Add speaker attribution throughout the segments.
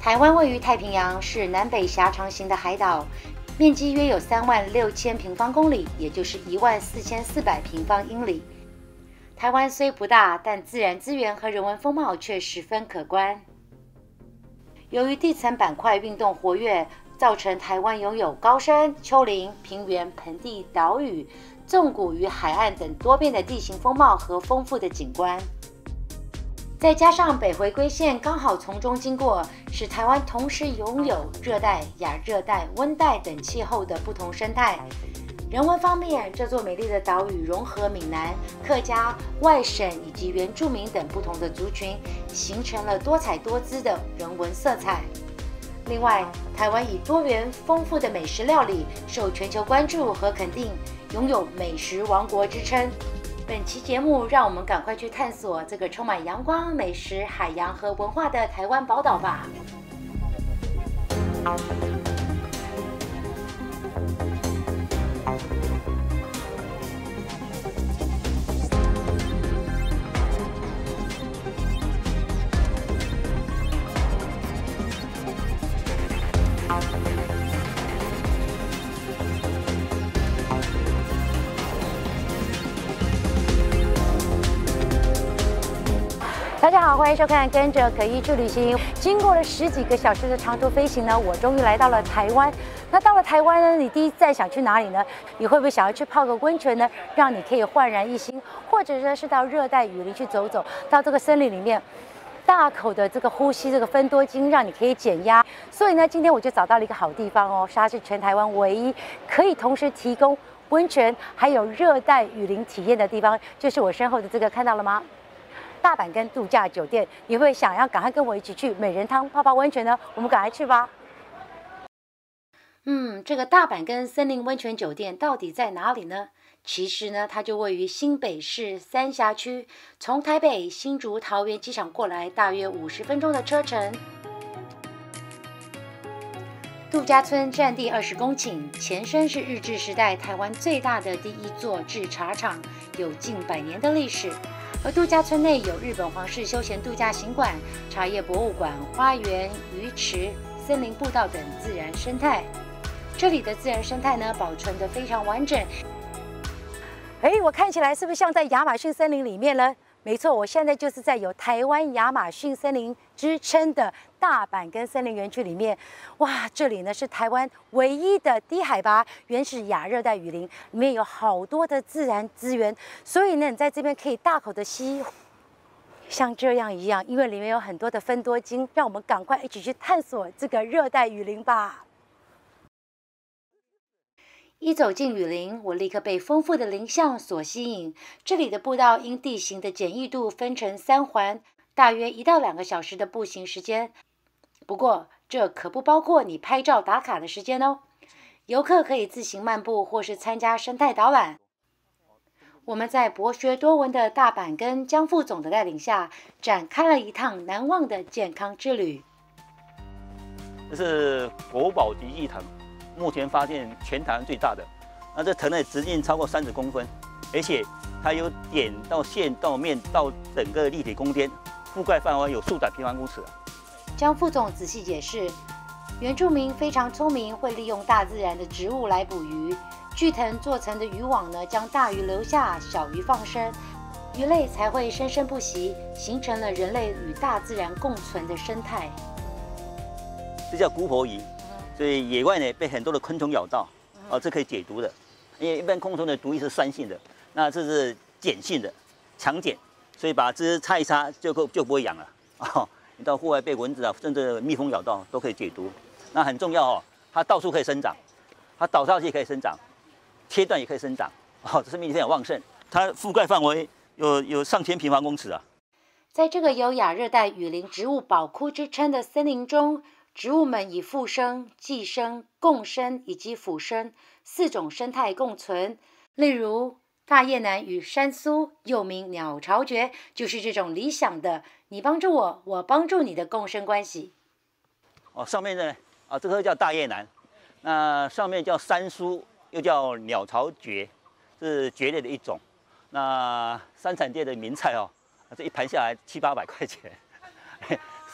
Speaker 1: 台湾位于太平洋，是南北狭长型的海岛，面积约有36000平方公里，也就是14400平方英里。台湾虽不大，但自然资源和人文风貌却十分可观。由于地层板块运动活跃，造成台湾拥有高山、丘陵、平原、盆地、岛屿、纵谷与海岸等多变的地形风貌和丰富的景观。再加上北回归线刚好从中经过，使台湾同时拥有热带、亚热带、温带等气候的不同生态。人文方面，这座美丽的岛屿融合闽南、客家、外省以及原住民等不同的族群，形成了多彩多姿的人文色彩。另外，台湾以多元丰富的美食料理受全球关注和肯定，拥有美食王国之称。本期节目，让我们赶快去探索这个充满阳光、美食、海洋和文化的台湾宝岛吧。大家好，欢迎收看《跟着可一去旅行》。经过了10几个小时的长途飞行呢，我终于来到了台湾。那到了台湾呢，你第一站想去哪里呢？你会不会想要去泡个温泉呢？让你可以焕然一新，或者呢是到热带雨林去走走，到这个森林里面，大口的这个呼吸这个芬多精，让你可以减压。所以呢，今天我就找到了一个好地方哦，它是全台湾唯一可以同时提供温泉还有热带雨林体验的地方，就是我身后的这个，看到了吗？大阪跟度假酒店，你会想要赶快跟我一起去美人汤泡泡温泉呢？我们赶快去吧。这个大阪跟森林温泉酒店到底在哪里呢？其实呢，它就位于新北市三峡区，从台北、新竹、桃园机场过来，大约50分钟的车程。度假村占地20公顷，前身是日治时代台湾最大的第一座制茶厂，有近100年的历史。而度假村内有日本皇室休闲度假行馆、茶叶博物馆、花园、鱼池、森林步道等自然生态。这里的自然生态呢，保存得非常完整。我看起来是不是像在亚马逊森林里面呢？没错，我现在就是在有台湾亚马逊森林之称的大阪跟森林园区里面。哇，这里呢是台湾唯一的低海拔原始亚热带雨林，里面有好多的自然资源，所以呢，你在这边可以大口的吸，像这样一样，因为里面有很多的芬多精，让我们赶快一起去探索这个热带雨林吧。一走进雨林，我立刻被丰富的林相所吸引。这里的步道因地形的简易度分成3环，大约1到2个小时的步行时间。不过，这可不包括你拍照打卡的时间哦。游客可以自行漫步，或是参加生态导览。我们在博学多闻的大阪跟江副总的带领下，展开了一趟难忘的健康之旅。
Speaker 2: 这是国宝级异藤。目前发现全台湾最大的，那这藤的直径超过30公分，而且它有点到线到面到整个立体空间，覆盖范围有数百平方公尺。
Speaker 1: 江副总仔细解释，原住民非常聪明，会利用大自然的植物来捕鱼。巨藤做成的渔网呢，将大鱼留下，小鱼放生，鱼类才会生生不息，形成了人类与大自然共存的生态。
Speaker 2: 这叫姑婆鱼。所以野外呢被很多的昆虫咬到，这可以解毒的。因为一般昆虫的毒液是酸性的，那这是碱性的，强碱，所以把汁擦一擦就不会痒了。你到户外被蚊子啊，甚至蜜蜂咬到都可以解毒。那很重要它到处可以生长，它倒下去也可以生长，切断也可以生长。这生命力非常旺盛，它覆盖范围有上千平方公尺啊。
Speaker 1: 在这个有亚热带雨林植物宝库之称的森林中，植物们以附生、寄生、共生以及辅生4种生态共存。例如，大叶楠与山苏，又名鸟巢蕨，就是这种理想的你帮助我，我帮助你的共生关系。
Speaker 2: 上面呢，这棵叫大叶楠，那上面叫山苏，又叫鸟巢蕨，是蕨类的一种。那山产界的名菜这一盘下来700-800块钱。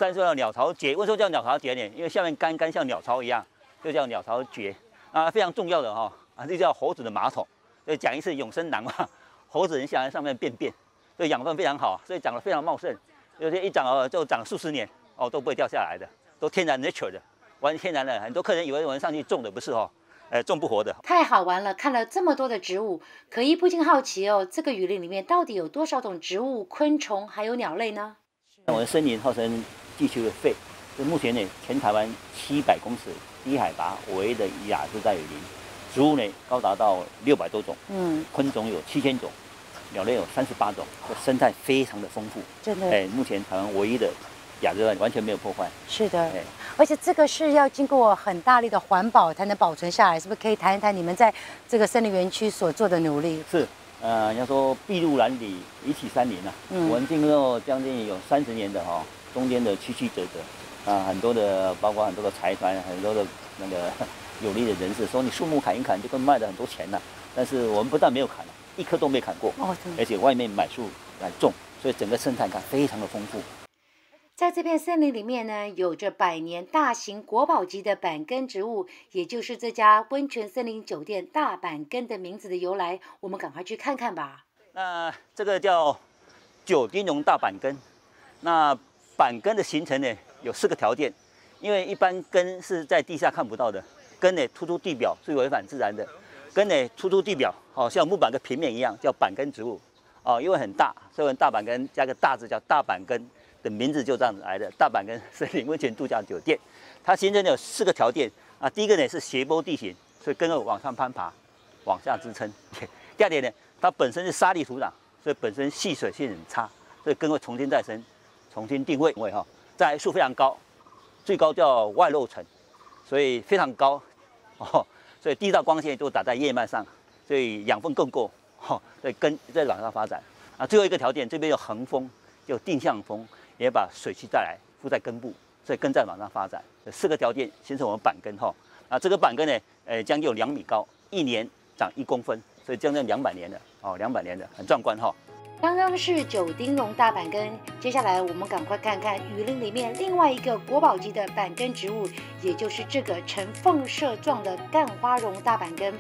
Speaker 2: 山说叫鸟巢蕨，为什么叫鸟巢蕨呢？因为下面干像鸟巢一样，就叫鸟巢蕨。非常重要的哈这叫猴子的马桶。所以讲一次永生囊嘛，猴子人下来上面便便，所以养分非常好，所以长得非常茂盛。有些一长就长数十年都不会掉下来的，都天然 nature 的，完全天然的。很多客人以为我们上去种的，不是种不活的。
Speaker 1: 太好玩了，看了这么多的植物，可一不禁好奇哦，这个雨林里面到底有多少种植物、昆虫还有鸟类呢？
Speaker 2: 我们森林号称地球的肺，是目前呢全台湾700公尺低海拔唯一的亚热带雨林。植物呢高达到600多种，昆虫有7000种，鸟类有38种，生态非常的丰富。
Speaker 1: 真的，
Speaker 2: 目前台湾唯一的亚热带完全没有破坏。
Speaker 1: 是的，而且这个是要经过很大力的环保才能保存下来，是不是？可以谈一谈你们在这个森林园区所做的努力？
Speaker 2: 是，要说筚路蓝缕，一起山林啊，我们经过将近有30年的中间的曲曲折折，很多的包括很多的财团，很多的那个有利的人士说你树木砍一砍就跟卖了很多钱了，但是我们不但没有砍一棵都没砍过，而且外面买树来种，所以整个生态感非常的丰富。
Speaker 1: 在这片森林里面呢，有着100年大型国宝级的板根植物，也就是这家温泉森林酒店大板根的名字的由来，我们赶快去看看吧。
Speaker 2: 那这个叫九丁蓉大板根，那板根的形成呢有4个条件，因为一般根是在地下看不到的。根呢突出地表是违反自然的，根呢突出地表，像木板跟平面一样，叫板根植物。因为很大，所以大板根加个大字叫大板根的名字就这样子来的。大板根森林温泉度假酒店，它形成有4个条件第一个呢是斜坡地形，所以根会往上攀爬，往下支撑。第二点呢，它本身是沙砾土壤，所以本身吸水性很差，所以根会重新再生，重新定位再来树非常高，最高叫外露层，所以非常高。所以第一道光线就打在叶脉上，所以养分更够，所以根在往上发展。最后一个条件，这边有横风，有定向风，也把水汽带来附在根部，所以根在往上发展。这4个条件形成我们板根这个板根呢，将近有2米高，1年长1公分，所以将近200年了，200年了，很壮观
Speaker 1: 刚刚是九丁蓉大板根，接下来我们赶快看看雨林里面另外一个国宝级的板根植物，也就是这个呈放射状的干花蓉大板根。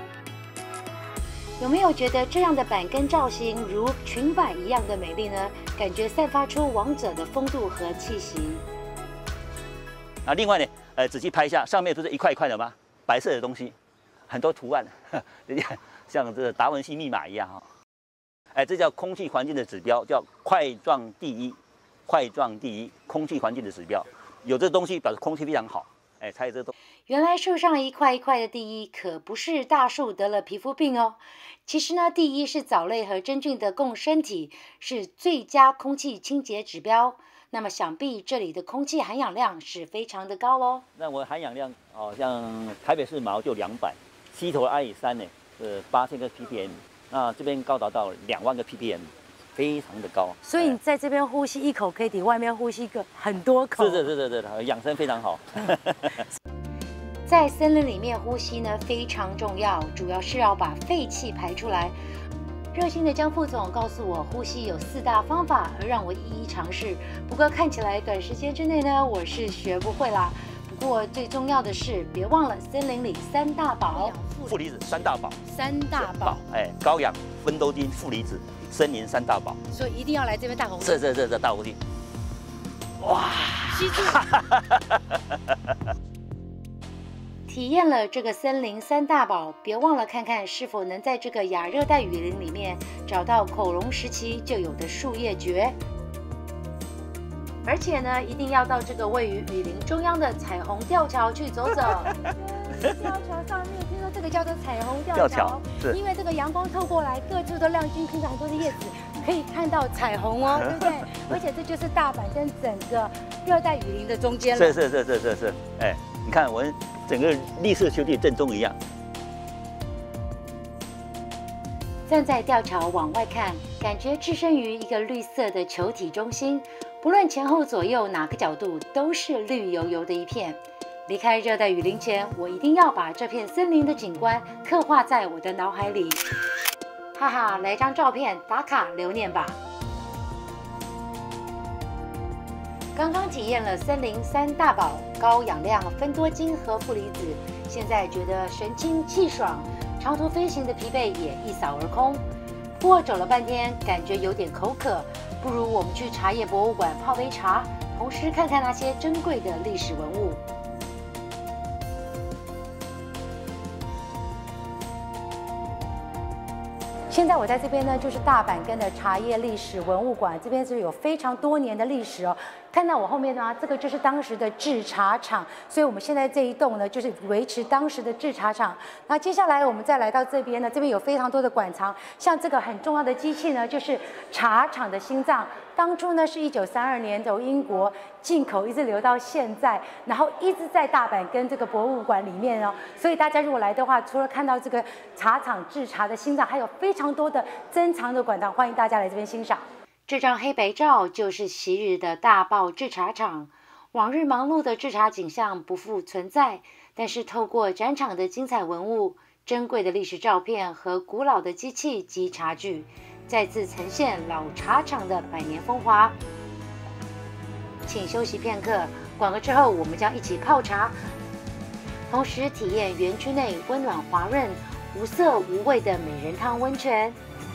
Speaker 1: 有没有觉得这样的板根造型如裙摆一样的美丽呢？感觉散发出王者的风度和气息。
Speaker 2: 另外呢，仔细拍一下，上面不是一块一块的吗？白色的东西，很多图案，像这个达文西密码一样这叫空气环境的指标，叫块状第一，块状第一，空气环境的指标。有这东西表示空气非常好，才有这东西。
Speaker 1: 原来树上一块一块的第一，可不是大树得了皮肤病哦。其实呢，第一是藻类和真菌的共生体，是最佳空气清洁指标。那么想必这里的空气含氧量是非常的高哦。
Speaker 2: 那我含氧量像台北市毛就200，溪头阿里山呢是8000个 ppm。那这边高达到2万个 ppm， 非常的高。
Speaker 1: 所以你在这边呼吸一口，可以抵外面呼吸很多口。
Speaker 2: 是，养生非常好。
Speaker 1: 在森林里面呼吸呢非常重要，主要是要把废气排出来。热心的江副总告诉我，呼吸有4大方法，而让我一一尝试。不过看起来短时间之内呢，我是学不会啦。不过最重要的是，别忘了森林里3大宝。
Speaker 2: 负离子3大宝
Speaker 1: ，3大宝，
Speaker 2: 高氧、芬多精、负离子，森林3大宝。
Speaker 1: 所以一定要来这边大口吸。
Speaker 2: 这大口吸，哇，
Speaker 1: 吸住。体验了这个森林3大宝，别忘了看看是否能在这个亚热带雨林里面找到恐龙时期就有的树叶蕨。而且呢，一定要到这个位于雨林中央的彩虹吊桥去走走。吊桥上面听说这个叫做彩虹吊桥，因为这个阳光透过来，各处都亮晶晶的很多的叶子，可以看到彩虹哦，对不对？而且这就是大板跟整个热带雨林的中间了。
Speaker 2: 是，你看我们整个绿色球体正中一样。
Speaker 1: 站在吊桥往外看，感觉置身于一个绿色的球体中心，不论前后左右哪个角度，都是绿油油的一片。离开热带雨林前，我一定要把这片森林的景观刻画在我的脑海里。哈哈，来张照片打卡留念吧。 刚刚体验了森林3大宝高氧量芬多精和负离子，现在觉得神清气爽，长途飞行的疲惫也一扫而空。不过走了半天，感觉有点口渴，不如我们去茶叶博物馆泡杯茶，同时看看那些珍贵的历史文物。现在我在这边呢，就是大阪根的茶叶历史文物馆，这边是有非常多年的历史哦。看到我后面呢，这个就是当时的制茶厂，所以我们现在这一栋呢，就是维持当时的制茶厂。那接下来我们再来到这边呢，这边有非常多的馆藏，像这个很重要的机器呢，就是茶厂的心脏。当初呢是1932年由英国进口，一直留到现在，然后一直在大阪根这个博物馆里面哦。所以大家如果来的话，除了看到这个茶厂制茶的心脏，还有非常多的珍藏的馆藏，欢迎大家来这边欣赏。这张黑白照就是昔日的大爆制茶厂，往日忙碌的制茶景象不复存在，但是透过展场的精彩文物、珍贵的历史照片和古老的机器及茶具，再次呈现老茶厂的百年风华。请休息片刻，广告之后我们将一起泡茶，同时体验园区内温暖滑润、无色无味的美人汤温泉。